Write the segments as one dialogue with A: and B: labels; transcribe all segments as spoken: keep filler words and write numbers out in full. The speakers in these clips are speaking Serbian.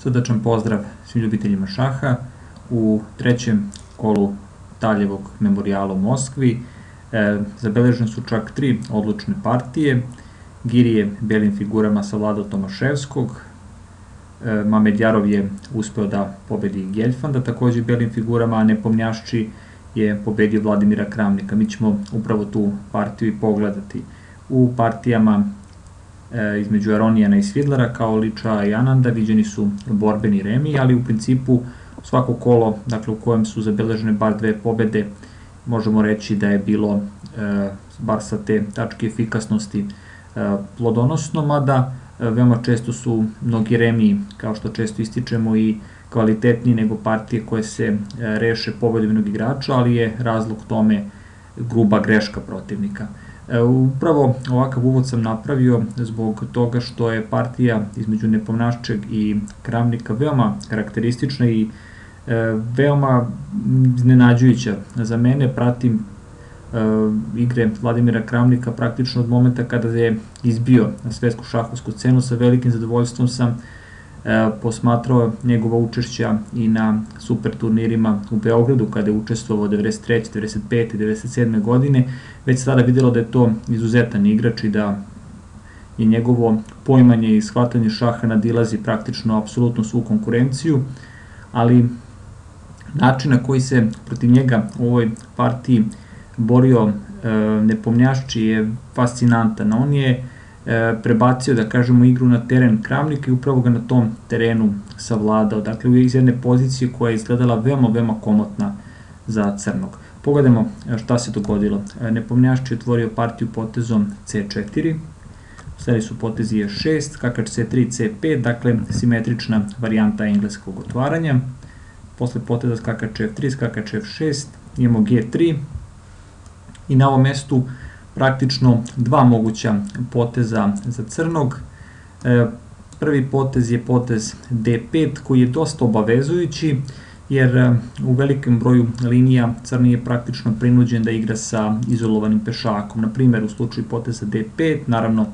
A: Srdačan pozdrav svim ljubiteljima šaha. U trećem kolu Taljevog memorijala u Moskvi e, zabeležene su čak tri odlučne partije. Giri je belim figurama savladao Tomaševskog, e, Mamedjarov je uspeo da pobedi Geljfanda, takođe belim figurama, a Nepomnjašči je pobedio Vladimira Kramnika. Mi ćemo upravo tu partiju i pogledati. U partijama e, između Aronijana i Svidlara, kao Liča i Ananda, viđeni su borbeni remi, ali u principu svako kolo, dakle u kojem su zabeležene bar dve pobede, možemo reći da je bilo, e, bar sa te tačke efikasnosti, e, plodonosno, mada e, veoma često su mnogi remi, kao što često ističemo, i kvalitetniji nego partije koje se e, reše pobedom jednog igrača, ali je razlog tome gruba greška protivnika. E, upravo ovakav uvod sam napravio zbog toga što je partija između Nepomnjaščeg i Kramnika veoma karakteristična i e, veoma iznenađujuća. Za mene pratim e, igre Vladimira Kramnika praktično od momenta kada je izbio na svetsku šahovsku scenu. Sa velikim zadovoljstvom sam e, posmatrao njegova učešća i na super turnirima u Beogradu, kada je učestvovao devedeset treće, devedeset pete, devedeset sedme godine. Već se tada videlo da je to izuzetan igrač i da je njegovo poimanje i shvatanje šaha nadilazi praktično apsolutno svu konkurenciju, ali način na koji se protiv njega u ovoj partiji borio e, Nepomnjašči je fascinantan. On je e, prebacio, da kažemo, igru na teren Kramnika i upravo ga na tom terenu savladao. Dakle, iz jedne pozicije koja je izgledala veoma, veoma komotna za crnog. Pogledajmo šta se dogodilo. Nepomnjašči je otvorio partiju potezom ce četiri, sledi su potezi e šest, skakač ce tri, ce pet, dakle simetrična varijanta engleskog otvaranja. Posle poteza skakač ef tri, skakač ef šest, imamo ge tri i na ovom mestu praktično dva moguća poteza za crnog. Prvi potez je potez de pet, koji je dosta obavezujući, jer u velikom broju linija crni je praktično prinuđen da igra sa izolovanim pešakom. Na primjer, u slučaju poteza de pet, naravno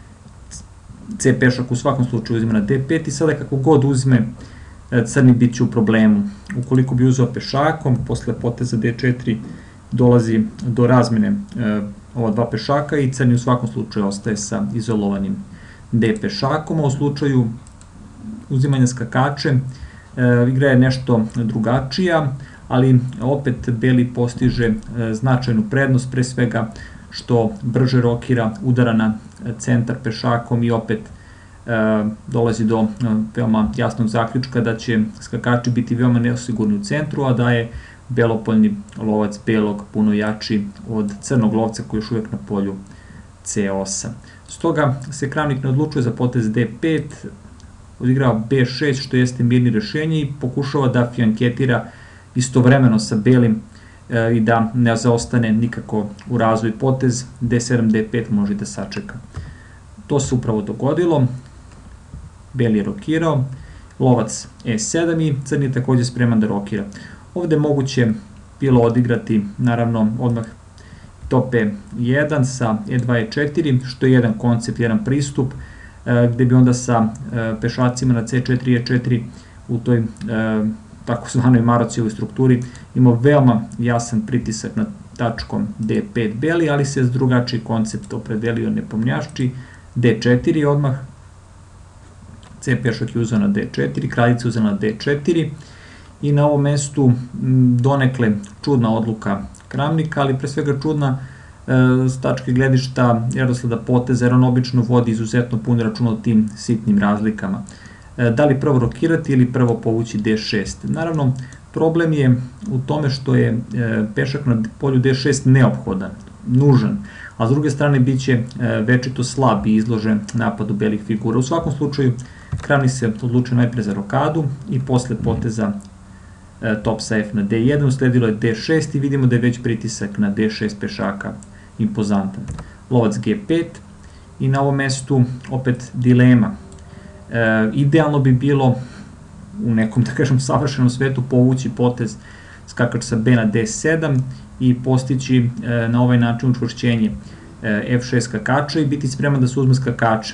A: c pešak u svakom slučaju uzima na de pet i sada kako god uzme, crni bit će u problemu. Ukoliko bi uzeo pešakom, posle poteza de četiri dolazi do razmene ova dva pešaka i crni u svakom slučaju ostaje sa izolovanim de pešakom, a u slučaju uzimanja skakače igra je nešto drugačija, ali opet beli postiže značajnu prednost, pre svega što brže rokira, udara na centar pešakom i opet dolazi do veoma jasnog zaključka da će skakači biti veoma neosigurni u centru, a da je belopoljni lovac belog puno jači od crnog lovca koji je još uvijek na polju ce osam. Stoga se Kramnik ne odlučuje za potez de pet, odigrava be šest, što jeste mirni rešenje, i pokušava da fijanketira istovremeno sa belim i da ne zaostane nikako u razvoj. Potez de sedam, de pet može da sačeka. To se upravo dogodilo. Beli je rokirao, lovac e sedam i crni je takođe spreman da rokira. Ovde je moguće bilo odigrati, naravno, odmah top e jedan sa e dva, e četiri, što je jedan koncept, jedan pristup, gde bi onda sa pešacima na ce četiri, e četiri u toj takozvanoj Marocijevoj strukturi imao veoma jasan pritisak nad tačkom de pet beli, ali se s drugačiji koncept opredelio Nepomnjašči, de četiri odmah, c pešak je uzeo na de četiri, kraljica je uzela na de četiri i na ovom mestu donekle čudna odluka Kramnika, ali pre svega čudna s tačke gledišta redosleda poteza, jer on obično vodi izuzetno puno računa o tim sitnim razlikama. Da li prvo rokirati ili prvo povući de šest? Naravno, problem je u tome što je pešak na polju de šest neophodan, nužan, a s druge strane bit će večito slab i izložen napadu belih figura. U svakom slučaju, Kramnik se odlučio najpre za rokadu i posle poteza top sa f na de jedan, usledilo je de šest i vidimo da je već pritisak na de šest pešaka impozantan. Lovac ge pet i na ovom mestu opet dilema. E, idealno bi bilo u nekom, da kažem, savršenom svetu povući potez skakač sa b na de sedam i postići e, na ovaj način učvršćenje e, ef šest skakača i biti spreman da se uzme skakača.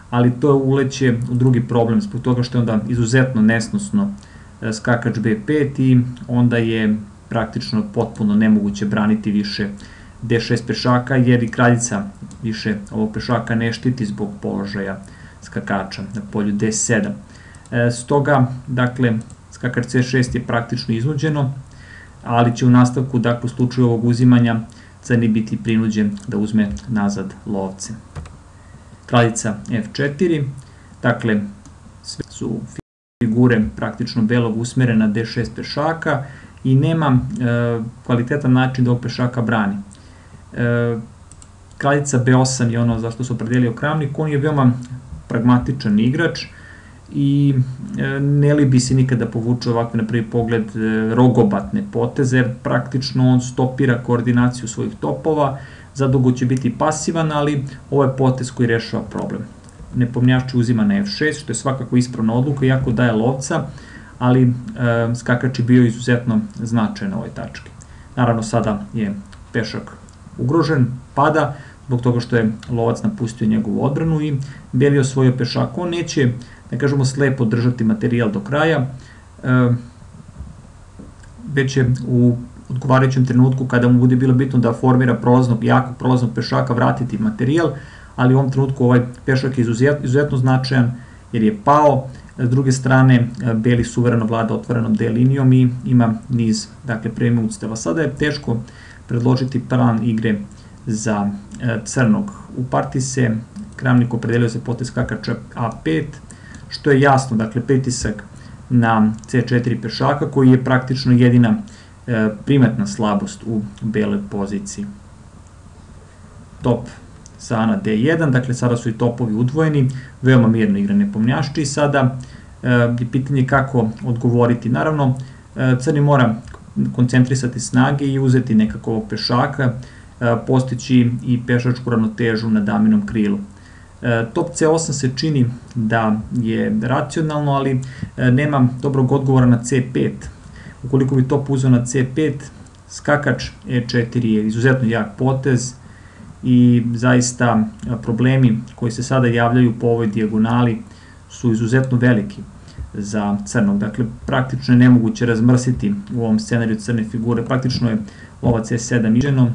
A: ali to uleće u drugi problem, zbog toga što je onda izuzetno nesnosno skakač be pet i onda je praktično potpuno nemoguće braniti više de šest pešaka, jer i kraljica više ovog pešaka ne štiti zbog položaja skakača na polju de sedam. Stoga, dakle, skakač ce šest je praktično iznuđeno, ali će u nastavku, dakle, u slučaju ovog uzimanja crni biti prinuđen da uzme nazad lovce. Kraljica ef četiri, dakle, sve su figure praktično belog usmerena na de šest pešaka i nema e, kvalitetan način da ovog pešaka brani. E, kraljica be osam je ono zašto se opredelio Kramnik, on je veoma pragmatičan igrač i e, ne libi se nikada povuče ovakve na prvi pogled e, rogobatne poteze, jer praktično on stopira koordinaciju svojih topova, zadugo će biti pasivan, ali ovo je potez koji rešava problem. Nepomnjašče uzima na ef šest, što je svakako ispravna odluka, iako daje lovca, ali e, skakač je bio izuzetno značajan na ovoj tački. Naravno, sada je pešak ugrožen, pada, zbog toga što je lovac napustio njegovu odbranu i beli osvojio pešak. On neće, da kažemo, slepo držati materijal do kraja, e, već je u odgovarajućem trenutku, kada mu bude bilo bitno da formira prolaznog, jakog prolaznog pešaka, vratiti materijal, ali u ovom trenutku ovaj pešak je izuzetno, izuzetno značajan jer je pao. S druge strane, beli suvereno vlada otvorenom D linijom i ima niz, dakle, premium ustava. Sada je teško predložiti plan igre za e, crnog. U partiji se Kramnik opredelio za potez skakača a pet, što je jasno, dakle, pritisak na ce četiri pešaka, koji je praktično jedina e, primetna slabost u beloj poziciji. Top sa na de jedan, dakle, sada su i topovi udvojeni, veoma mirno igra nepomnjašče i sada je pitanje kako odgovoriti. Naravno, crni mora koncentrisati snage i uzeti nekako ovog pešaka, postići i pešačku ravnotežu na daminom krilu. Top ce osam se čini da je racionalno, ali nema dobrog odgovora na ce pet. Ukoliko bi top uzeo na ce pet, skakač e četiri je izuzetno jak potez i zaista problemi koji se sada javljaju po ovoj dijagonali su izuzetno veliki za crnog. Dakle, praktično je nemoguće razmrsiti u ovom scenariju crne figure. Praktično je lovac e sedam iženo.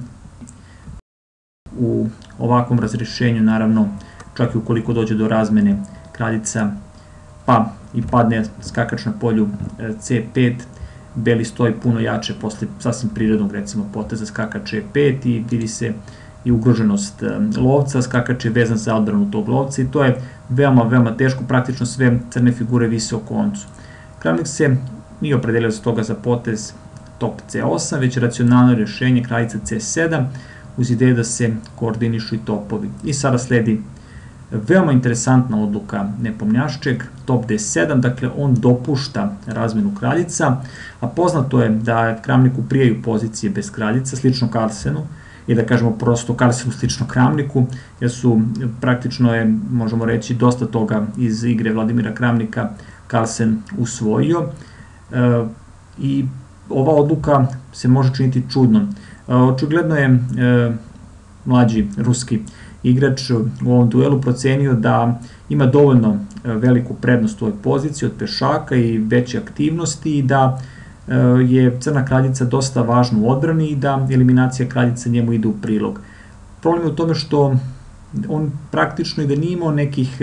A: U ovakvom razrešenju, naravno, čak i ukoliko dođe do razmene kraljica, pa i padne skakač na polju ce pet, beli stoji puno jače posle sasvim prirodnog, recimo, poteza skakač e pet i vidi se i ugroženost lovca, skakač je vezan za odbranu tog lovca i to je veoma, veoma teško, praktično sve crne figure vise o koncu. Kramnik se nije opredelio za toga za potez top ce osam, već racionalno rješenje kraljica ce sedam, uz ideju da se koordinišu i topovi. I sada sledi veoma interesantna odluka nepomnjaščeg, top de sedam, dakle on dopušta razmenu kraljica, a poznato je da Kramniku prijaju pozicije bez kraljica, slično Carlsenu, i da kažemo prosto Carlsenu slično Kramniku, jer su praktično je, možemo reći, dosta toga iz igre Vladimira Kramnika Carlsen usvojio e, i ova odluka se može činiti čudnom. E, očigledno je e, mlađi ruski igrač u ovom duelu procenio da ima dovoljno veliku prednost u ovoj poziciji od pešaka i veće aktivnosti i da je crna kraljica dosta važna u odbrani i da eliminacija kraljice njemu ide u prilog. Problem je u tome što on praktično i da nije imao nekih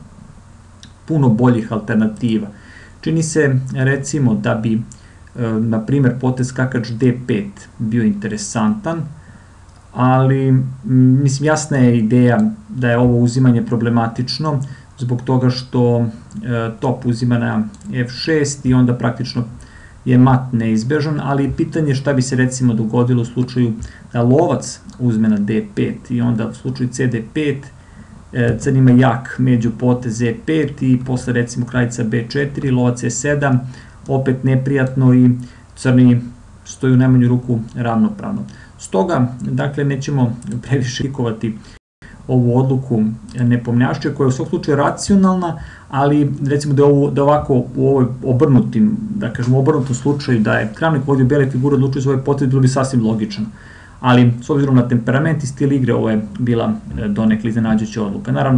A: puno boljih alternativa. Čini se, recimo, da bi, na primjer, potez skakač de pet bio interesantan, ali, mislim, jasna je ideja da je ovo uzimanje problematično zbog toga što top uzima na ef šest i onda praktično je mat neizbežan, ali pitanje šta bi se, recimo, dogodilo u slučaju da lovac uzme na de pet i onda u slučaju ce de pet crn ima jak među potez e pet i posle, recimo, kraljica be četiri, lovac e sedam, opet neprijatno i crni stoji u najmanju ruku ravnopravno. Stoga, dakle, nećemo previše krikovati ovu odluku nepomnjašče, koja je u svom slučaju racionalna, ali recimo da je, ovo, da ovako u ovoj obrnutim, da kažemo obrnutom slučaju, da je Kramnik vodio bele figure, odlučio za ovaj potez, bilo bi sasvim logično. Ali, s obzirom na temperament i stil igre, ovo je bila donekle iznenađujuća odluka. Naravno,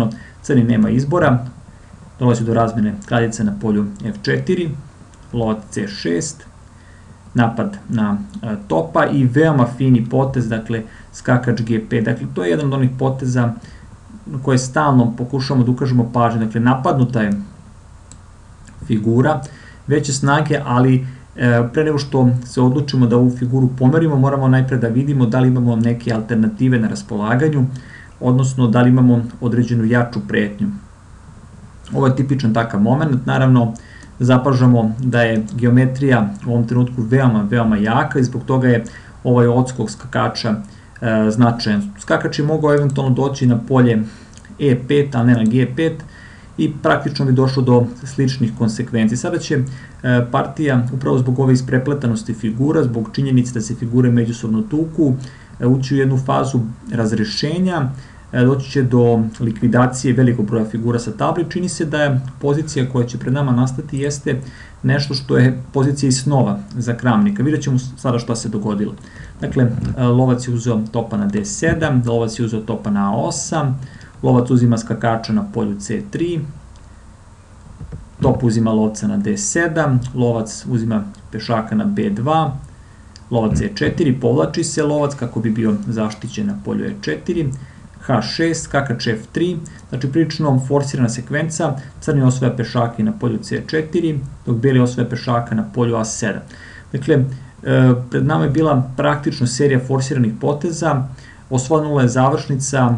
A: crni nema izbora, dolazi do razmene kraljice na polju F četiri, lovac C šest, napad na topa i veoma fini potez, dakle skakač G pet, dakle to je jedan od onih poteza koje stalno pokušamo da ukažemo pažnju, dakle napadnuta je figura veće snage, ali pre nego što se odlučimo da ovu figuru pomerimo, moramo najpre da vidimo da li imamo neke alternative na raspolaganju, odnosno da li imamo određenu jaču pretnju. Ovo je tipičan takav moment, naravno zapažamo da je geometrija u ovom trenutku veoma, veoma jaka i zbog toga je ovaj odskok skakača e, značajan. Skakač je mogao eventualno doći na polje E pet, a ne na G pet i praktično bi došlo do sličnih konsekvenci. Sada će e, partija, upravo zbog ove isprepletanosti figura, zbog činjenice da se figure međusobno tuku, e, ući u jednu fazu razrešenja, doći će do likvidacije velikog broja figura sa tabli. Čini se da je pozicija koja će pred nama nastati jeste nešto što je pozicija iz snova za Kramnika. Vidjet ćemo sada šta se dogodilo. Dakle, lovac je uzeo topa na D sedam, lovac je uzeo topa na A osam, lovac uzima skakača na polju C tri, top uzima lovca na D sedam, lovac uzima pešaka na B dva, lovac E četiri, povlači se lovac kako bi bio zaštićen na polju E četiri, H šest, skakač F tri, znači prilično forsirana sekvenca, crni osvaja pešake na polju C četiri, dok beli osvaja pešaka na polju A sedam. Dakle, pred nama je bila praktično serija forsiranih poteza, osvanula je završnica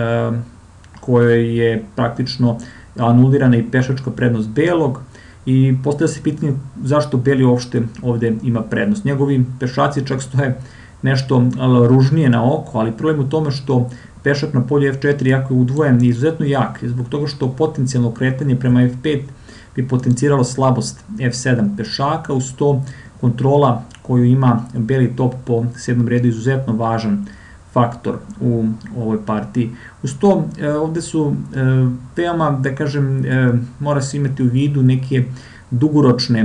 A: kojoj je praktično anulirana i pešačka prednost belog i postavlja se pitanje zašto beli uopšte ovde ima prednost. Njegovi pešaci čak stoje nešto ružnije na oko, ali problem je u tome što pešak na polju F četiri jako je udvojen i izuzetno jak, zbog toga što potencijalno kretanje prema F pet bi potenciralo slabost F sedam pešaka, uz to kontrola koju ima beli top po sedmom redu izuzetno važan faktor u ovoj partiji. Uz to, ovde su veoma, da kažem, mora se imati u vidu neke dugoročne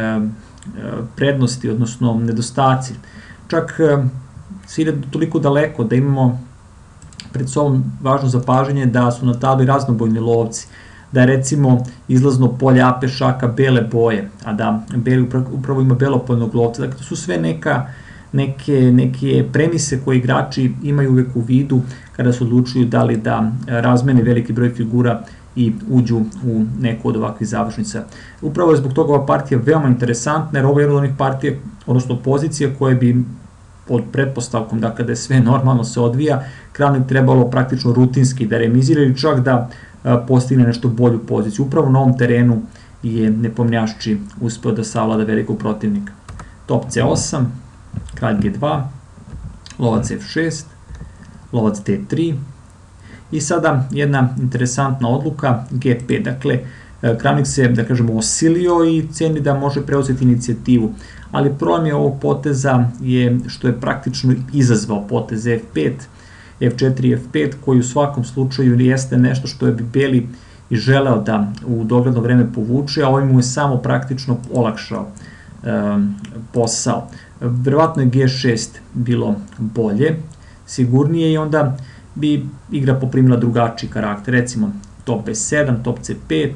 A: prednosti, odnosno nedostaci. Čak se ide toliko daleko da imamo pred sobom važno zapažanje da su na tabli raznobojni lovci, da je recimo izlazno polje A pešaka bele boje, a da beli upravo ima belopojnog lovca. Dakle, to su sve neka, neke, neke premise koje igrači imaju uvek u vidu kada se odlučuju da li da razmene veliki broj figura i uđu u neku od ovakvih završnica. Upravo je zbog toga ova partija veoma interesantna, jer ovo je jedna od onih partija, odnosno pozicija koje bi pod pretpostavkom da kada je sve normalno se odvija, Kramnik trebalo praktično rutinski da remizira ili čak da postigne nešto bolju poziciju. Upravo na ovom terenu je nepomnjašči uspeo da savlada velikog protivnika. Top C osam, kralj G dva, lovac F šest, lovac D tri i sada jedna interesantna odluka G pet. Dakle, Kramnik se, da kažemo, osilio i ceni da može preuzeti inicijativu, ali problem je ovog poteza je što je praktično izazvao potez F pet, F četiri, F pet, koji u svakom slučaju jeste nešto što je bi beli i želeo da u dogledno vreme povuče, a ovaj mu je samo praktično olakšao posao. Verovatno je G šest bilo bolje, sigurnije i onda bi igra poprimila drugačiji karakter, recimo top B sedam, top C pet,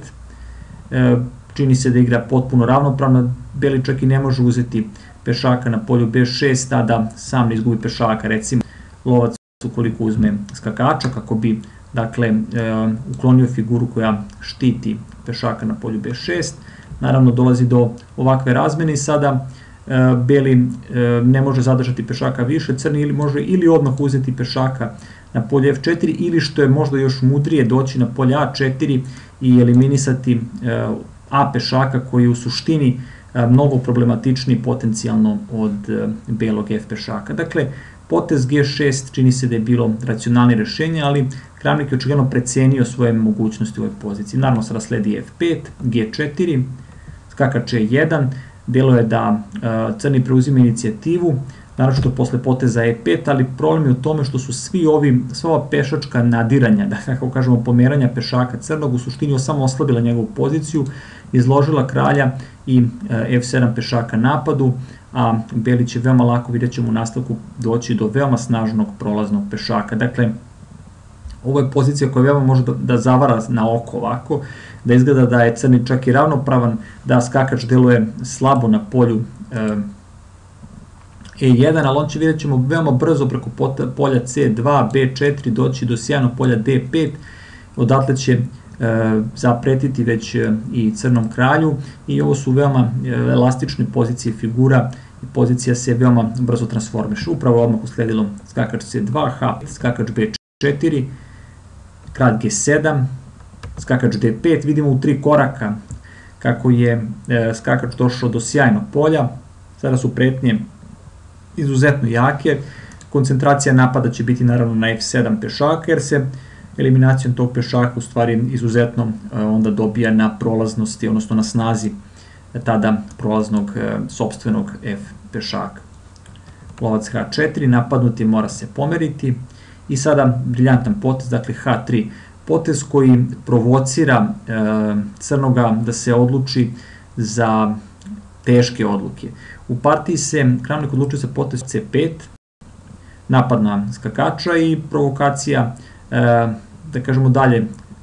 A: čini se da igra potpuno ravnopravno, beli čak i ne može uzeti pešaka na polju B šest, a da sam ne izgubi pešaka, recimo lovac ukoliko uzme skakača kako bi, dakle, uklonio figuru koja štiti pešaka na polju B šest, naravno dolazi do ovakve razmene i sada beli ne može zadržati pešaka više, crni ili može ili odmah uzeti pešaka na polje F četiri ili što je možda još mudrije doći na polje A četiri i eliminisati A pešaka koji je u suštini mnogo problematičniji potencijalno od belog F pešaka. Dakle, potez G šest čini se da je bilo racionalnije rešenje, ali Kramnik je očigledno precenio svoje mogućnosti u ovoj poziciji. Naravno sada sledi F pet, G četiri, skakač E jedan, delo je da crni preuzima inicijativu, naročito posle poteza E pet, ali problem je u tome što su svi ovi, sva ova pešačka nadiranja, da kako kažemo pomeranja pešaka crnog, u suštini samo oslabila njegovu poziciju, izložila kralja i F sedam pešaka napadu, a beli će veoma lako, vidjet ćemo u nastavku, doći do veoma snažnog prolaznog pešaka. Dakle, Ovo je pozicija koja veoma može da zavara na oko ovako, da izgleda da je crni čak i ravnopravan, da skakač deluje slabo na polju E jedan, ali on će, vidjet ćemo, veoma brzo preko polja C dva, B četiri doći do sjajnog polja D pet, odatle će zapretiti već i crnom kralju i ovo su veoma elastične pozicije figura i pozicija se veoma brzo transformiše. Upravo odmah usledilo skakač C dva, H, skakač B četiri, kralj G sedam, skakač D pet, vidimo u tri koraka kako je skakač došao do sjajnog polja, sada su pretnje izuzetno jake, koncentracija napada će biti naravno na F sedam pešaka, jer se eliminacijom tog pešaka u stvari izuzetno onda dobija na prolaznosti, odnosno na snazi tada prolaznog sopstvenog F pešaka. Lovac H četiri, napadnuti mora se pomeriti i sada briljantan potez, dakle H tri, potez koji provocira crnoga da se odluči za teške odluke. U partiji se Kramnik odlučio za potez C pet, napad na skakača i provokacija, da kažemo dalje,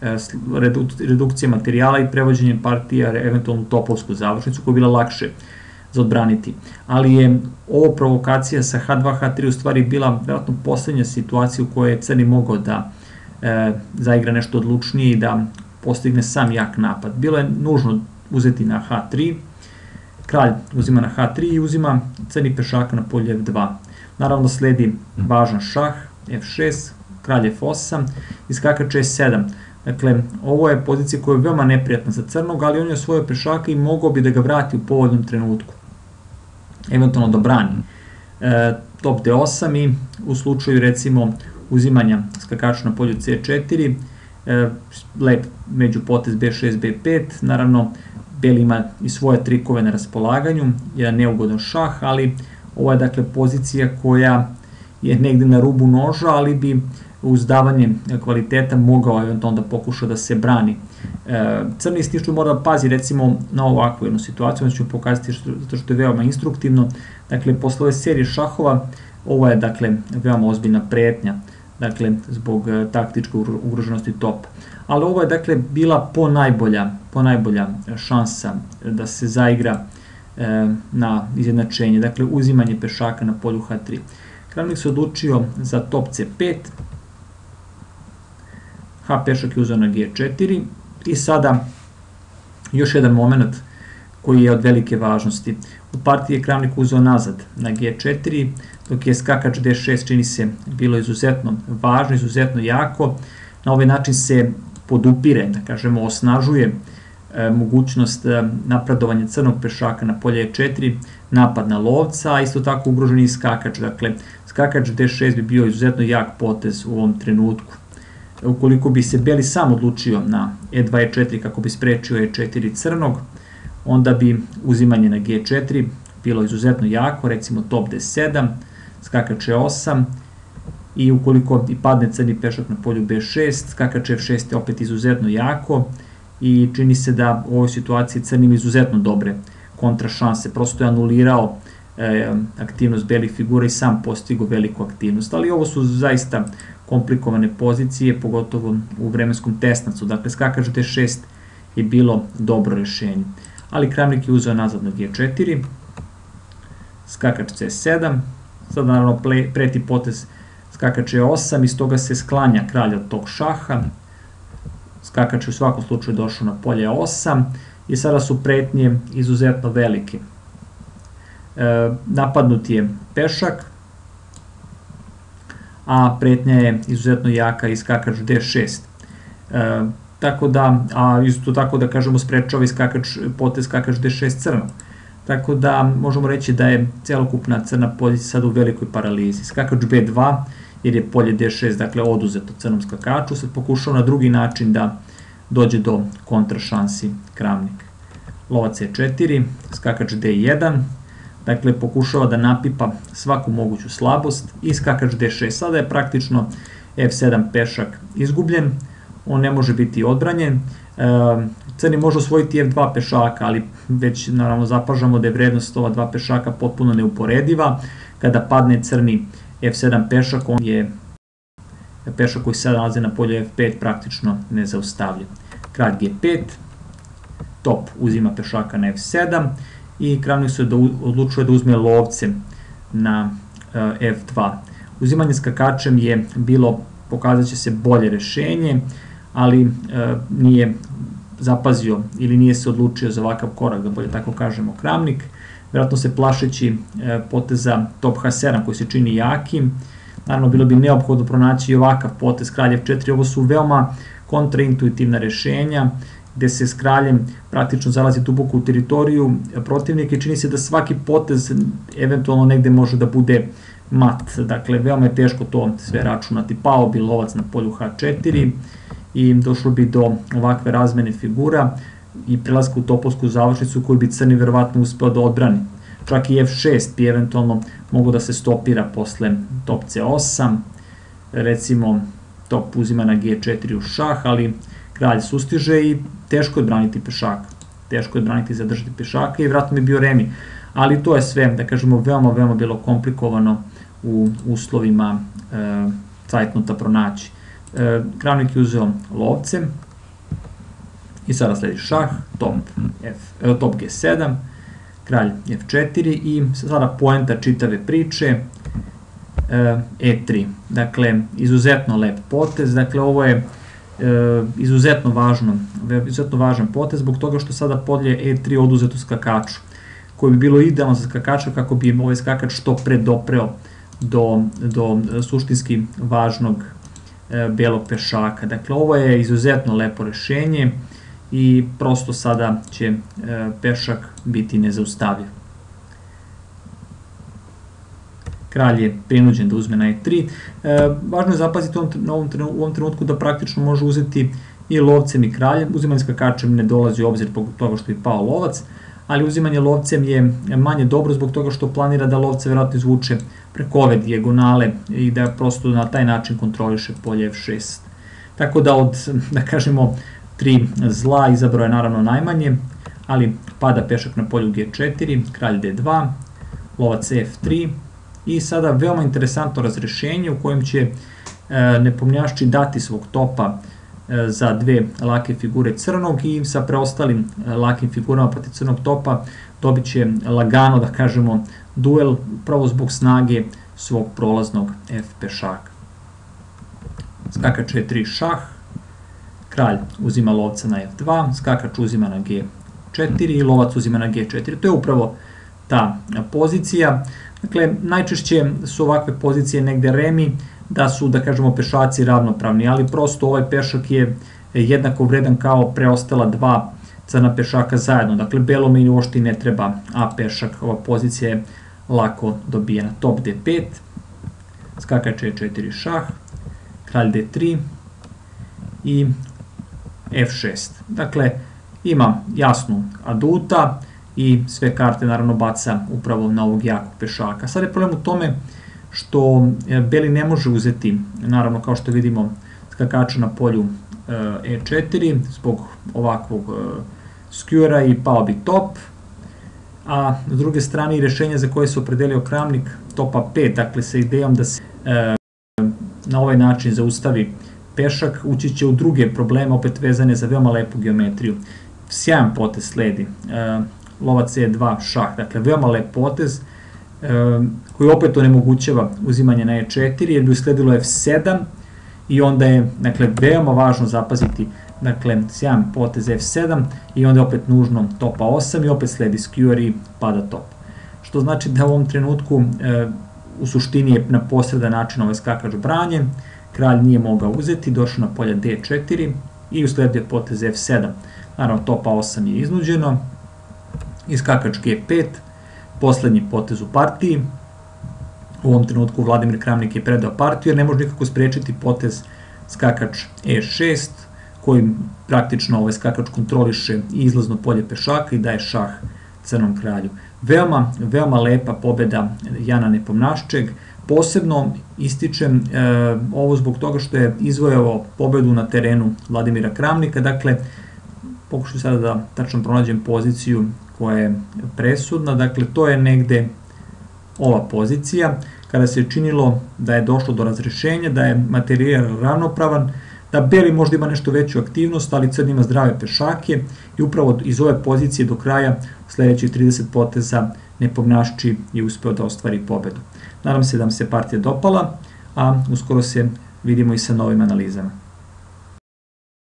A: redukcija materijala i prevođenje partija eventualno u topovsku završnicu koja je bila lakše za odbraniti. Ali je ovo provokacija sa H dva, H tri u stvari bila vjerojatno poslednja situacija u kojoj je crni mogao da zaigra nešto odlučnije i da postigne sam jak napad. Bilo je nužno uzeti na H tri, kralj uzima na H tri i uzima crni pešaka na polje F dva. Naravno sledi važan šah, F šest, kralj F osam i skakač E sedam. Dakle, ovo je pozicija koja je veoma neprijatna za crnog, ali on je osvojio pešaka i mogao bi da ga vrati u povoljnom trenutku. Eventualno da brani. Top D osam i u slučaju recimo uzimanja skakača na polju C četiri, lep među potez B šest, B pet, naravno beli ima i svoje trikove na raspolaganju, jedan neugodan šah, ali ovo je dakle pozicija koja je negde na rubu noža, ali bi uz davanje kvaliteta mogao eventualno da pokuša da se brani. Crni stišću mora da pazi recimo na ovakvu jednu situaciju, onda ću pokazati zato što je veoma instruktivno. Dakle, posle ove serije šahova, ovo je dakle veoma ozbiljna pretnja, dakle zbog taktičke ugroženosti topa. Ali ovo je dakle bila po najbolja, po najbolja šansa da se zaigra na izjednačenje, dakle uzimanje pešaka na polju H tri. Kramnik se odlučio za top C pet, H pešak je uzeo na G četiri i sada još jedan moment koji je od velike važnosti. U partiji je Kramnik uzeo nazad na G četiri, dok je skakač D šest čini se bilo izuzetno važno, izuzetno jako. Na ovaj način se podupire, da kažemo, osnažuje mogućnost napredovanja crnog pešaka na polje E četiri, napad na lovca, a isto tako ugrožen i skakač. Dakle, skakač D šest bi bio izuzetno jak potez u ovom trenutku. Ukoliko bi se beli sam odlučio na E dva, E četiri kako bi sprečio E četiri crnog, onda bi uzimanje na G četiri bilo izuzetno jako, recimo top D sedam, skakač E osam, i ukoliko i padne crni pešak na polju B šest, skakač F šest je opet izuzetno jako i čini se da u ovoj situaciji crnim izuzetno dobre kontra šanse, prosto je anulirao aktivnost belih figura i sam postigao veliku aktivnost, ali ovo su zaista komplikovane pozicije, pogotovo u vremenskom tesnacu, dakle skakač D šest je bilo dobro rešenje, ali Kramnik je uzeo nazad na G četiri, skakač C sedam, sad naravno preti potez skakač E osam, iz toga se sklanja kralj od tog šaha, skakač je u svakom slučaju došao na polje E osam i sada su pretnje izuzetno velike. Napadnut je pešak, a pretnja je izuzetno jaka i skakač D šest. Tako da, a isto tako da kažemo sprečava i skakač, potez skakač D šest crno. Tako da možemo reći da je celokupna crna pozicija sada u velikoj paralizi. Skakač B dva, jer je polje D šest, dakle, oduzeto crnom skakaču, sad pokušao na drugi način da dođe do kontrašansi Kramnik. Lovac E četiri, skakač D jedan, dakle, pokušava da napipa svaku moguću slabost i skakač D šest. Sada je praktično F sedam pešak izgubljen, on ne može biti odbranjen. Crni može osvojiti F dva pešaka, ali već naravno zapažamo da je vrednost ova dva pešaka potpuno neuporediva. Kada padne crni F sedam pešak, on je pešak koji se sada nalazi na polju F pet praktično nezaustavljiv. Kralj G pet, top uzima pešaka na F sedam i kravnik se odlučuje da uzme lovce na F dva. Uzimanje skakačem je bilo, pokazat će se, bolje rešenje, ali nije zapazio ili nije se odlučio za ovakav korak, da bolje tako kažemo, kravnik, vjerojatno se plašeći poteza top H sedam koji se čini jakim. Naravno, bilo bi neophodno pronaći i ovakav potez kralj F četiri. Ovo su veoma kontraintuitivna rešenja, gde se s kraljem praktično zalazi duboko u teritoriju protivnika i čini se da svaki potez eventualno negde može da bude mat. Dakle, veoma je teško to sve računati. Pao bi lovac na polju H četiri i došlo bi do ovakve razmene figura i prelaska u topovsku završnicu koju bi crni verovatno uspeo da odbrani. Čak i F šest bi eventualno mogo da se stopira posle top C osam, recimo top uzima na G četiri u šah, ali kralj sustiže i teško je braniti pešaka. Teško je braniti i zadržati pešaka i vjerojatno bi bio remi. Ali to je sve, da kažemo, veoma, veoma bilo komplikovano u uslovima e, cajtnota pronaći. E, kravnik je uzeo lovce i sada sledi šah, top, F, e, top G sedam, kralj F četiri i sada poenta čitave priče, E tri. Dakle, izuzetno lep potez, dakle ovo je e, izuzetno važno, izuzetno važan potez zbog toga što sada polje E tri oduzeto skakaču, koji bi bilo idealno za skakača kako bi im ovaj skakač što pre dopreo do, do suštinski važnog e, belog pešaka. Dakle, ovo je izuzetno lepo rešenje i prosto sada će e, pešak biti nezaustavljiv. Kralj je prinuđen da uzme na E tri. E, važno je zapaziti u ovom, u ovom trenutku da praktično može uzeti i lovcem i kraljem. Uzimanje skakačem ne dolazi u obzir zbog toga što je pao lovac, ali uzimanje lovcem je manje dobro zbog toga što planira da lovce verovatno izvuče preko ove dijagonale i da prosto na taj način kontroliše polje F šest. Tako da od, da kažemo, tri zla izabrao je naravno najmanje, ali pada pešak na polju G četiri, kralj D dva, lovac F tri i sada veoma interesantno razrešenje u kojem će e, nepomnjašči dati svog topa e, za dve lake figure crnog i sa preostalim e, lakim figurama protiv crnog topa dobit će lagano, da kažemo, duel upravo zbog snage svog prolaznog F pešaka. Skakač E tri šah, kralj uzima lovca na F dva, skakač uzima na G četiri i lovac uzima na G četiri. To je upravo ta pozicija. Dakle, najčešće su ovakve pozicije negde remi, da su, da kažemo, pešaci ravnopravni, ali prosto ovaj pešak je jednako vredan kao preostala dva crna pešaka zajedno. Dakle, belome i uopšte ne treba A pešak, ova pozicija je lako dobijena. Top D pet, skakač E četiri šah, kralj D tri i F šest. Dakle, ima jasnu aduta i sve karte naravno baca upravo na ovog jakog pešaka. Sad je problem u tome što beli ne može uzeti, naravno kao što vidimo, skakača na polju E četiri zbog ovakvog skjura i pao bi top, a s druge strane i rešenje za koje se opredelio kravnik topa pet, dakle sa idejom da se na ovaj način zaustavi pešak, ući će u druge probleme, opet vezane za veoma lepu geometriju. Sjajan potez sledi, lovac E dva šah, dakle veoma lep potez koji opet onemogućava uzimanje na E četiri jer bi usledilo F sedam i onda je, dakle, veoma važno zapaziti, dakle, sjajan potez F sedam i onda je opet nužno topa osam i opet sledi skjur i pada top. Što znači da u ovom trenutku u suštini je na posredan način ovaj skakač branjen, kralj nije mogao uzeti, došao na polje D četiri i usledio potez F sedam. Naravno, topa osam je iznuđeno i skakač G pet, poslednji potez u partiji. U ovom trenutku Vladimir Kramnik je predao partiju jer ne može nikako sprečiti potez skakač E šest, kojim praktično ovaj skakač kontroliše i izlazno polje pešaka i daje šah crnom kralju. Veoma, veoma lepa pobeda Jana Nepomnaščeg. Posebno ističem e, ovo zbog toga što je izvojao pobedu na terenu Vladimira Kramnika. Dakle, pokušaju sada da tačno pronađem poziciju koja je presudna. Dakle, to je negde ova pozicija kada se činilo da je došlo do razrešenja, da je materijal ravnopravan, da beli možda ima nešto veću aktivnost, ali crni ima zdrave pešake i upravo iz ove pozicije do kraja sledećih trideset poteza Nepomnašči je uspeo da ostvari pobedu. Nadam se da vam se partija dopala, a uskoro se vidimo i sa novim analizama.